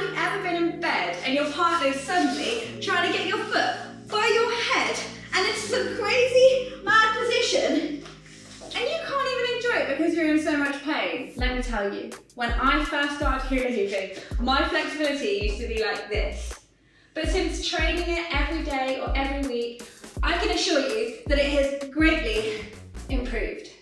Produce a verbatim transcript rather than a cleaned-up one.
you ever been in bed and your partner's suddenly trying to get your foot by your head and it's some crazy mad position and you can't even enjoy it because you're in so much pain? Let me tell you, when I first started hula hooping, my flexibility used to be like this. But since training it every day or every week, I can assure you that it has greatly improved.